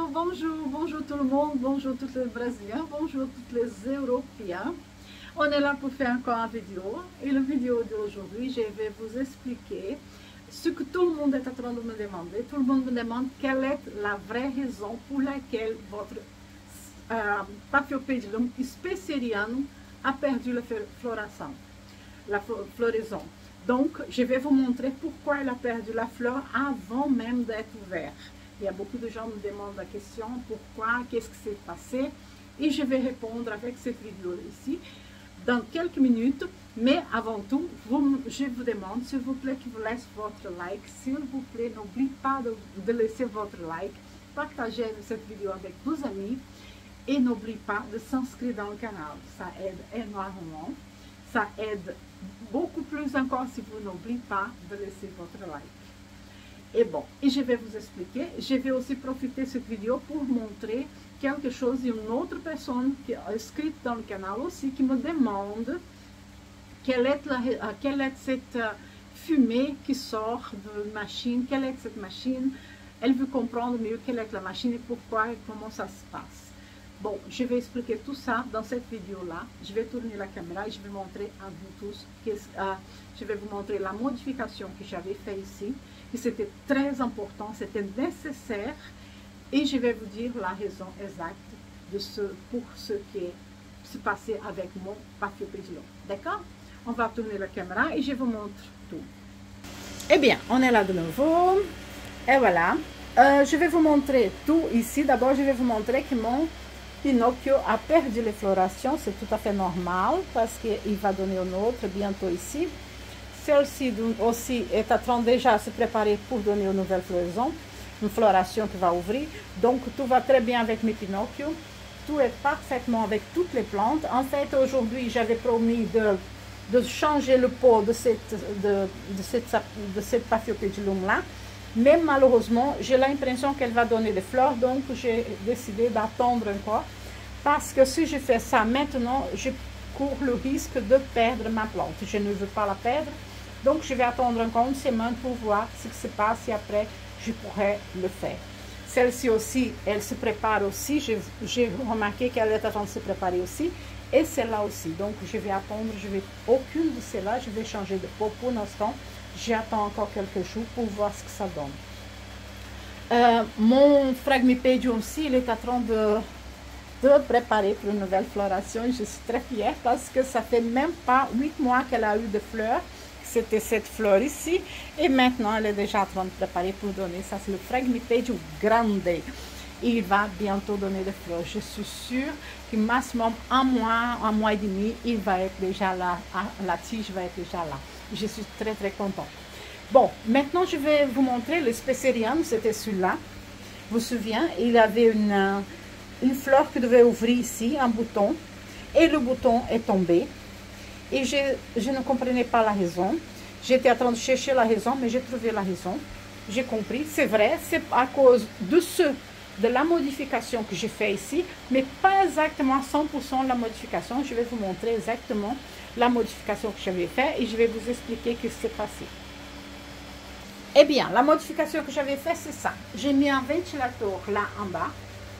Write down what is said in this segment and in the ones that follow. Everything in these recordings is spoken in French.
bonjour tout le monde, bonjour tous les Brésiliens, bonjour tous les Européens. On est là pour faire encore une vidéo. Et la vidéo d'aujourd'hui, je vais vous expliquer ce que tout le monde est en train de me demander. Tout le monde me demande quelle est la vraie raison pour laquelle votre Paphiopedilum specerianum a perdu la floraison. Donc, je vais vous montrer pourquoi elle a perdu la fleur avant même d'être ouverte. Il y a beaucoup de gens qui me demandent la question, pourquoi, qu'est-ce qui s'est passé, et je vais répondre avec cette vidéo ici dans quelques minutes. Mais avant tout, je vous demande, s'il vous plaît, que vous laissez votre like. S'il vous plaît, n'oubliez pas de laisser votre like, partagez cette vidéo avec vos amis et n'oubliez pas de s'inscrire dans le canal. Ça aide énormément. Ça aide beaucoup plus encore si vous n'oubliez pas de laisser votre like. Et bon, et je vais vous expliquer. Je vais aussi profiter de cette vidéo pour montrer quelque chose d'une autre personne qui est inscrite dans le canal aussi, qui me demande quelle est cette fumée qui sort de la machine, quelle est cette machine. Elle veut comprendre mieux quelle est la machine et pourquoi et comment ça se passe. Bon, je vais expliquer tout ça dans cette vidéo-là. Je vais tourner la caméra et je vais montrer à vous tous, je vais vous montrer la modification que j'avais fait ici, que c'était très important, c'était nécessaire, et je vais vous dire la raison exacte pour ce qui s'est passé avec mon Paphiopedilum. D'accord? On va tourner la caméra et je vous montre tout. Eh bien, on est là de nouveau, et voilà. Je vais vous montrer tout ici. D'abord, je vais vous montrer que mon Pinocchio a perdu les florations, c'est tout à fait normal parce qu'il va donner une autre bientôt ici. Celle-ci aussi est en train déjà de se préparer pour donner une nouvelle floraison, une floration qui va ouvrir. Donc tout va très bien avec mes Pinocchio, tout est parfaitement avec toutes les plantes. En fait, aujourd'hui, j'avais promis de changer le pot de cette Paphiopedilum là. Mais malheureusement, j'ai l'impression qu'elle va donner des fleurs, donc j'ai décidé d'attendre encore. Parce que si je fais ça maintenant, je cours le risque de perdre ma plante. Je ne veux pas la perdre, donc je vais attendre encore une semaine pour voir ce qui se passe et après, je pourrai le faire. Celle-ci aussi, elle se prépare aussi. J'ai remarqué qu'elle est en train de se préparer aussi. Et celle-là aussi. Donc, je vais attendre. Aucune de celles-là, je vais changer de pot pour l'instant. J'attends encore quelques jours pour voir ce que ça donne. Mon Phragmipedium aussi, il est en train de préparer pour une nouvelle floration. Je suis très fière parce que ça fait même pas 8 mois qu'elle a eu de fleurs. C'était cette fleur ici. Et maintenant, elle est déjà en train de préparer pour donner. Ça, c'est le Phragmipedium grande. Il va bientôt donner des fleurs. Je suis sûre que maximum un mois et demi, il va être déjà là. La tige va être déjà là. Je suis très très contente. Bon, maintenant je vais vous montrer le Specerianum. C'était celui-là. Vous vous souvenez, il avait une fleur qui devait ouvrir ici, un bouton. Et le bouton est tombé. Et je ne comprenais pas la raison. J'étais en train de chercher la raison, mais j'ai trouvé la raison. J'ai compris. C'est vrai, c'est à cause de la modification que j'ai fait ici, mais pas exactement 100% la modification. Je vais vous montrer exactement la modification que j'avais fait et je vais vous expliquer ce qui s'est passé. Eh bien, la modification que j'avais fait, c'est ça. J'ai mis un ventilateur là en bas.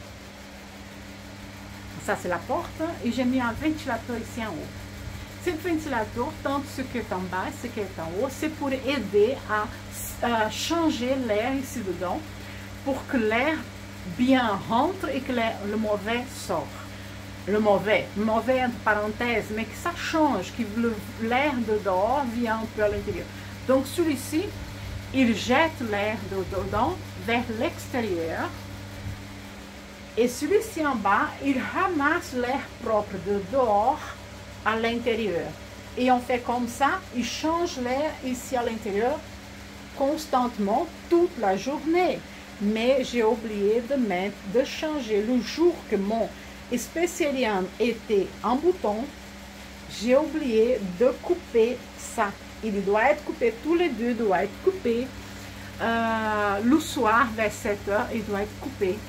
Ça, c'est la porte. Et j'ai mis un ventilateur ici en haut. Ce ventilateur, tant ce qui est en bas et ce qui est en haut, c'est pour aider à changer l'air ici dedans, pour que l'air bien rentre et que le mauvais sort. Le mauvais entre parenthèses, mais que ça change, que l'air de dehors vient un peu à l'intérieur. Donc celui-ci, il jette l'air de dedans vers l'extérieur. Et celui-ci en bas, il ramasse l'air propre de dehors à l'intérieur. Et on fait comme ça, il change l'air ici à l'intérieur constamment toute la journée. Mais j'ai oublié de changer le jour que mon Specerianum était en bouton. J'ai oublié de couper ça. Il doit être coupé, tous les deux doivent être coupés. Le soir, vers 7 h, il doit être coupé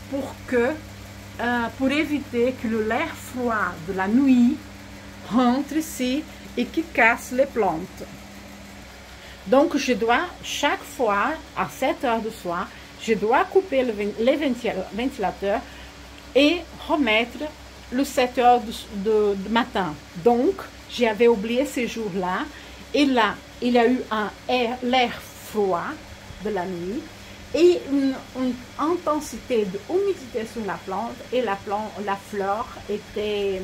pour éviter que l'air froid de la nuit rentre ici et qui casse les plantes. Donc, je dois chaque fois, à 7 h du soir, je dois couper les ventilateurs et remettre le 7 heures de matin. Donc, j'avais oublié ces jours-là. Et là, il y a eu l'air froid de la nuit et une intensité d'humidité sur la plante. Et la fleur était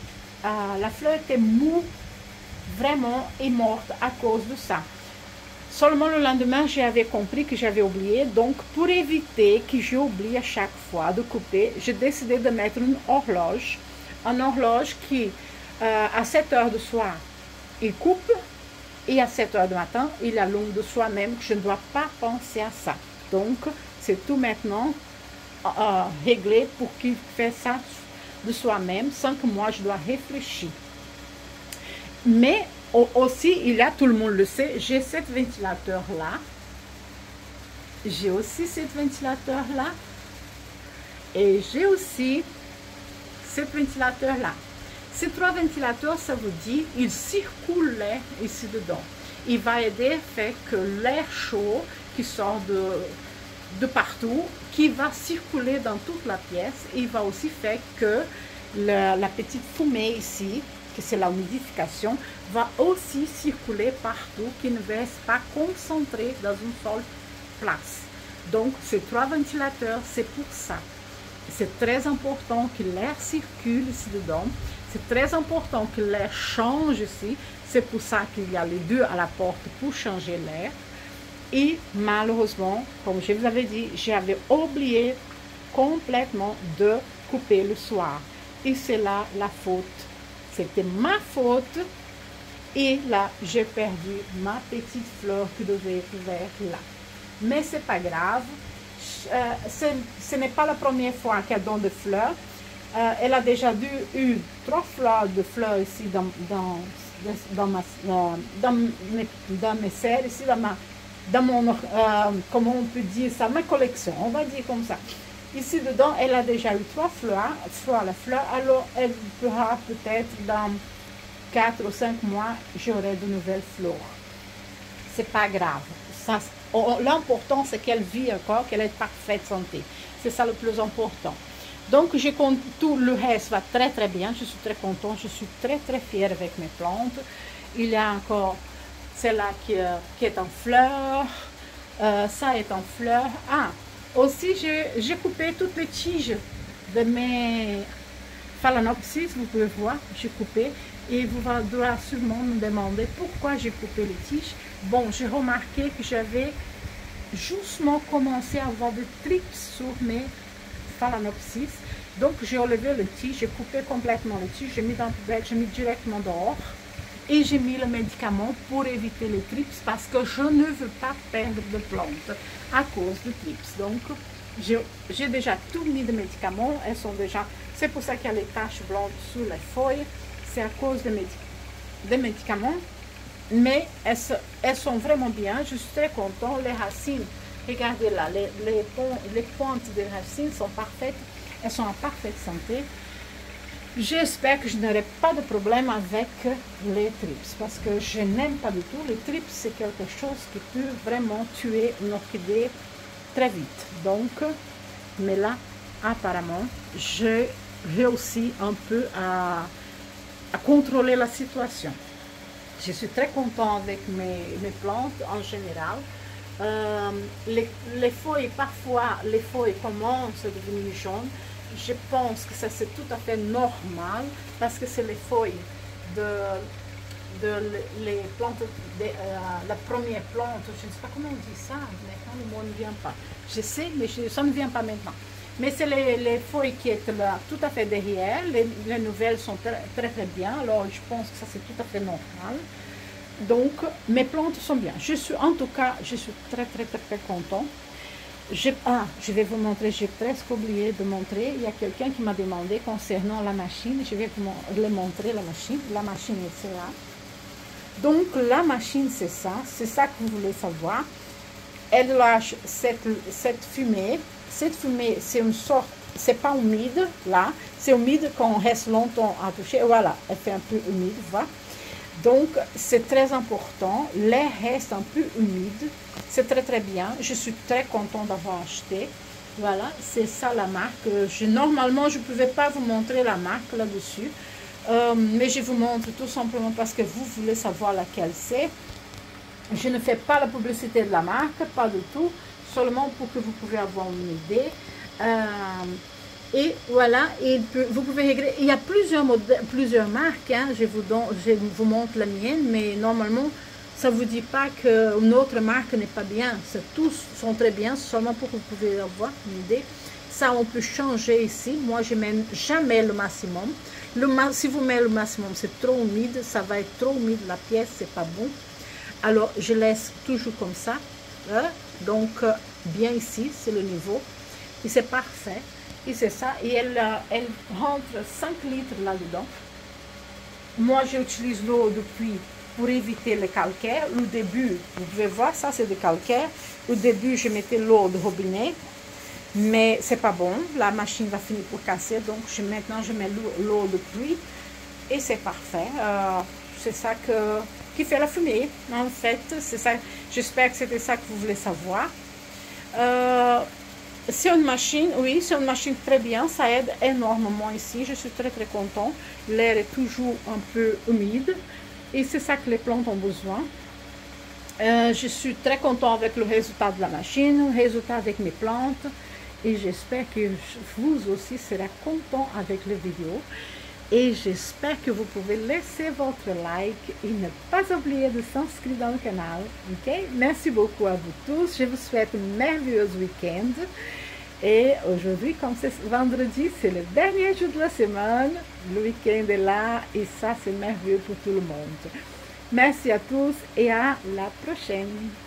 mou, vraiment, et morte à cause de ça. Seulement le lendemain, j'avais compris que j'avais oublié. Donc, pour éviter que j'oublie à chaque fois de couper, j'ai décidé de mettre une horloge qui, à 7 heures du soir, il coupe, et à 7 heures du matin, il allume de soi-même. Je ne dois pas penser à ça. Donc, c'est tout maintenant réglé pour qu'il fasse ça de soi-même, sans que moi, je dois réfléchir. Mais aussi, il y a, tout le monde le sait, j'ai cet ventilateur-là. J'ai aussi cet ventilateur-là. Et j'ai aussi cet ventilateur-là. Ces 3 ventilateurs, ça vous dit, ils circulent l'air ici dedans. Il va aider fait que l'air chaud qui sort de partout, qui va circuler dans toute la pièce, il va aussi faire que la petite fumée ici, que c'est la humidification, va aussi circuler partout, qui ne reste pas concentré dans une seule place. Donc, ces 3 ventilateurs, c'est pour ça. C'est très important que l'air circule ici dedans. C'est très important que l'air change ici. C'est pour ça qu'il y a les 2 à la porte pour changer l'air. Et malheureusement, comme je vous avais dit, j'avais oublié complètement de couper le soir. Et c'est là la faute. C'était ma faute. Et là, j'ai perdu ma petite fleur qui devait être ouverte là. Mais ce n'est pas grave. Ce n'est pas la première fois qu'elle donne des fleurs. Elle a déjà eu 3 fleurs ici dans mes serres, ici dans mon, comment on peut dire ça, ma collection, on va dire comme ça. Ici dedans, elle a déjà eu 3 fleurs, alors elle pourra peut-être dans 4 ou 5 mois, j'aurai de nouvelles fleurs. C'est pas grave. L'important, c'est qu'elle vit encore, qu'elle est en parfaite santé. C'est ça le plus important. Donc, tout le reste va très très bien. Je suis très contente. Je suis très très fière avec mes plantes. Il y a encore celle-là qui est en fleurs. Ça est en fleurs. Ah, aussi, j'ai coupé toutes les tiges de mes phalaenopsis. Vous pouvez voir, j'ai coupé. Et vous devrez sûrement me demander pourquoi j'ai coupé les tiges. Bon, j'ai remarqué que j'avais justement commencé à avoir des trips sur mes phalaenopsis. Donc, j'ai enlevé le tige, j'ai coupé complètement le tige, j'ai mis dans la poubelle, j'ai mis directement dehors. Et j'ai mis le médicament pour éviter les trips parce que je ne veux pas perdre de plantes à cause de trips. Donc, j'ai déjà tout mis de médicaments. Elles sont déjà... C'est pour ça qu'il y a les taches blanches sur les feuilles. C'est à cause des médicaments. Mais elles sont vraiment bien. Je suis très contente. Les racines, regardez là, les pointes des racines sont parfaites. Elles sont en parfaite santé. J'espère que je n'aurai pas de problème avec les trips. Parce que je n'aime pas du tout. Les trips, c'est quelque chose qui peut vraiment tuer une orchidée très vite. Donc, mais là, apparemment, j'ai réussi un peu à contrôler la situation. Je suis très contente avec mes plantes en général. Les feuilles, parfois, les feuilles commencent à devenir jaunes. Je pense que ça c'est tout à fait normal parce que c'est les feuilles les plantes, la première plante, je ne sais pas comment on dit ça, maintenant le mot ne vient pas. Je sais, mais ça ne vient pas maintenant. Mais c'est les feuilles qui sont là, tout à fait derrière. Les nouvelles sont très, très très bien. Alors je pense que ça c'est tout à fait normal. Donc mes plantes sont bien. En tout cas, je suis très très très très contente. Je vais vous montrer, j'ai presque oublié de montrer. Il y a quelqu'un qui m'a demandé concernant la machine. Je vais vous le montrer la machine. La machine est là. Donc la machine c'est ça que vous voulez savoir. Elle lâche cette fumée. Cette fumée, c'est une sorte, c'est pas humide là, c'est humide quand on reste longtemps à toucher. Voilà, elle fait un peu humide, voilà. Donc, c'est très important. L'air reste un peu humide. C'est très, très bien. Je suis très contente d'avoir acheté. Voilà, c'est ça la marque. Normalement, je ne pouvais pas vous montrer la marque là-dessus. Mais je vous montre tout simplement parce que vous voulez savoir laquelle c'est. Je ne fais pas la publicité de la marque, pas du tout. Seulement pour que vous puissiez avoir une idée. Et voilà, vous pouvez régler. Il y a plusieurs marques. Hein, je vous montre la mienne, mais normalement, ça ne vous dit pas qu'une autre marque n'est pas bien. Tous sont très bien, seulement pour que vous puissiez avoir une idée. Ça, on peut changer ici. Moi, je ne mets jamais le maximum. Si vous mettez le maximum, c'est trop humide. Ça va être trop humide, la pièce, c'est pas bon. Alors, je laisse toujours comme ça. Hein? Donc, bien ici, c'est le niveau. Et c'est parfait. Et c'est ça. Et elle rentre 5 litres là-dedans. Moi, j'utilise l'eau depuis pour éviter le calcaire. Au début, vous pouvez voir, ça c'est du calcaire. Au début, je mettais l'eau de robinet. Mais c'est pas bon. La machine va finir pour casser. Donc, maintenant, je mets l'eau de pluie. Et c'est parfait. C'est ça qui fait la fumée. En fait, c'est ça. J'espère que c'était ça que vous voulez savoir. C'est une machine, oui, c'est une machine très bien, ça aide énormément ici, je suis très très contente. L'air est toujours un peu humide et c'est ça que les plantes ont besoin. Je suis très contente avec le résultat de la machine, le résultat avec mes plantes et j'espère que vous aussi serez content avec la vidéo. Et j'espère que vous pouvez laisser votre like et ne pas oublier de s'inscrire dans le canal. Ok? Merci beaucoup à vous tous. Je vous souhaite un merveilleux week-end. Et aujourd'hui, comme c'est vendredi, c'est le dernier jour de la semaine. Le week-end est là et ça, c'est merveilleux pour tout le monde. Merci à tous et à la prochaine.